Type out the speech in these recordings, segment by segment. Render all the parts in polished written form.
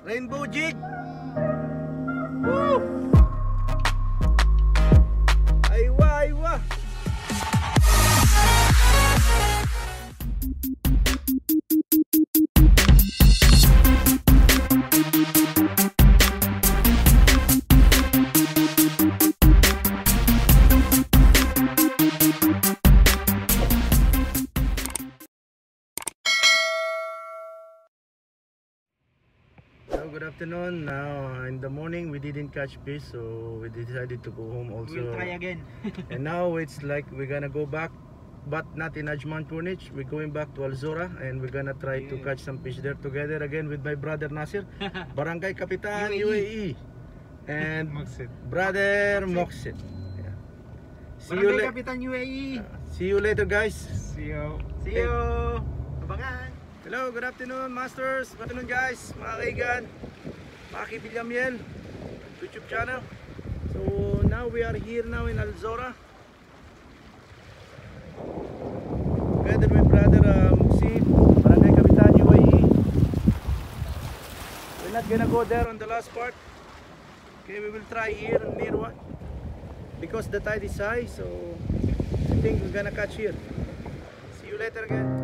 Rainbow jig. Woo! Aywa, aywa. Good afternoon. Now in the morning we didn't catch fish, so we decided to go home also. We'll try again. And now it's like we're gonna go back, but not in Ajman Punich. We're going back to Alzora and we're gonna try to catch some fish there together again with my brother Nasir, Barangay Kapitan UAE, and brother Moxit. Yeah. Barangay Kapitan UAE. See you later, guys. See you. See you. Abangan. Hello, good afternoon, masters. Good afternoon, guys. Mga kaigan, Maki Bilyamiel YouTube channel. So now we are here now in Alzora together with brother Muxid, Barangay Kapitan UAE. We're not gonna go there on the last part. Okay, we will try here near one because the tide is high. So I think we're gonna catch here. See you later again.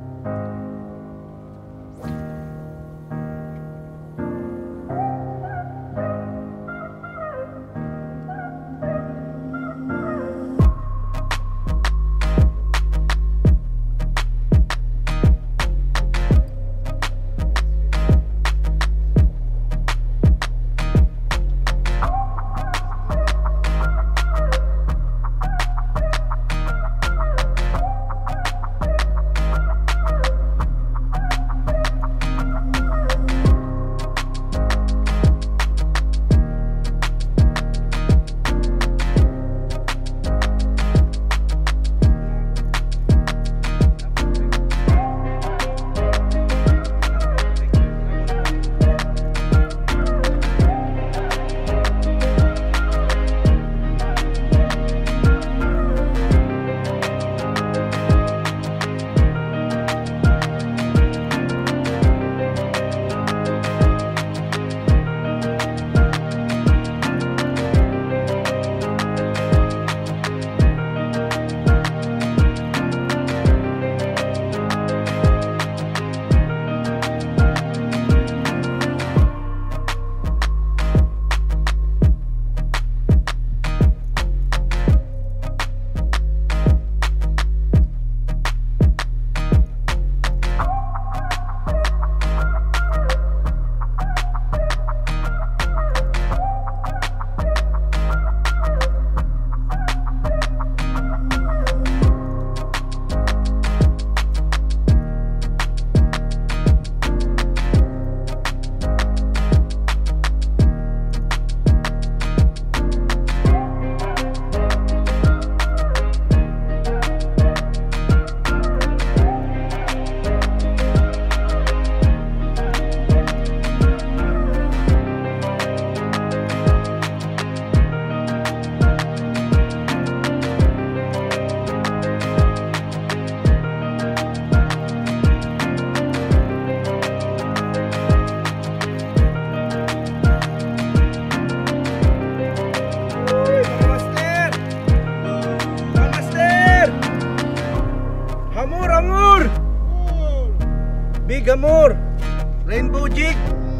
Big Amor, Rainbow jig.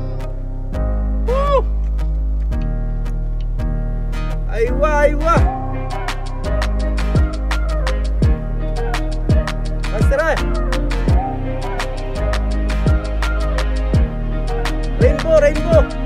Woo! Aywa, aywa. Masra. Rainbow, rainbow.